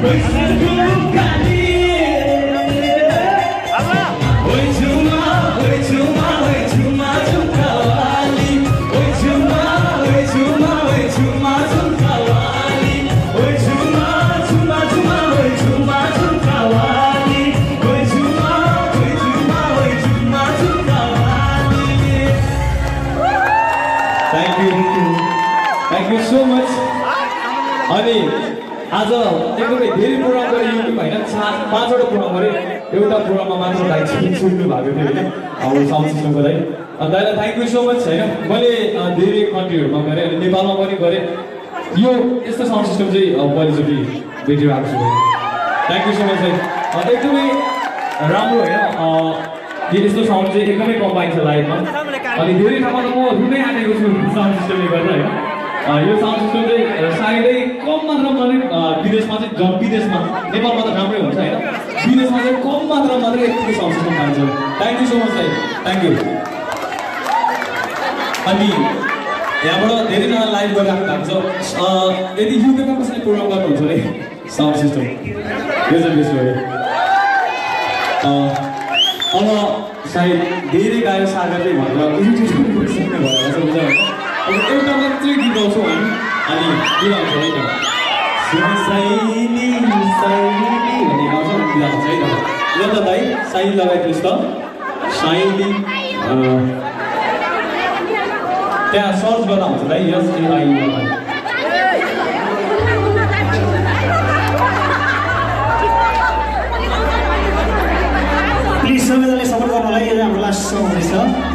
Thank you so much. अनि आज एकदमै धेरै प्रोग्राम गरे यो हैन 5वटा प्रोग्राम गरे एउटा प्रोग्राममा मात्र दाइ छुट्नु भएको थियो हैन अब साउन्ड सिस्टमको दाइ दाइलाई थ्यांक यू सो मच हैन मैले धेरै कन्ट्रीहरुमा गरे अनि नेपालमा पनि गरे यो यस्तो साउन्ड सिस्टम चाहिँ पहिलोचोटि भेटिरहेको छु थ्यांक यू सो मच दाइ एकदमै राम्रो हैन यो यस्तो साउन्ड चाहिँ एकदमै कम पाइन्छ लाइभमा अनि धेरै ठाउँमा त म रुनै आँटेको छु साउन्ड सिस्टमले गर्दा हैन यो साउन्ड सिस्टम चाहिँ सायदै कम मात्रामा नै विदेशमा चाहिँ विदेशमा नेपालमा त राम्रै हुन्छ हैन विदेशमा चाहिँ कम मात्रामा मात्रै यतिको साउन्ड सिस्टम पाइन्छ थ्यांक यू सो मच दाइ थ्यांक यू अनि यहाँबाट धेरैजना लाइभ गरिराख्नु भएको छ यदि युकेमा कसैले प्रोग्राम गर्नुहुन्छ भने साउन्ड सिस्टम यो चाहिँ बेस्ट भयो अब सायद धेरै गायक सागरले भनेर इरिटेसन गरिसक्ने भएर छ बुझ्नु अब एउटा मात्रै गीत गाउँछौँ हामी अनि के गाउँछौँ है त साइनी साइनी भन्ने गाउँछौँ गीत गाउँछ है त यो त दाइ साइनी लगाइदिनुहोस् त साइनी त्यहाँ सर्च गर्दा हुन्छ दाइ SAINI प्लिज सबैजनाले सपोर्ट गर्नलाई यो हाम्रो लास्ट सङ हुनेछ